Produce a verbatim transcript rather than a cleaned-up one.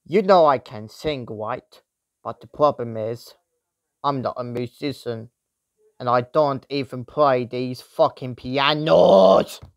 You know I can sing, right? But the problem is, I'm not a musician, and I don't even play these fucking pianos!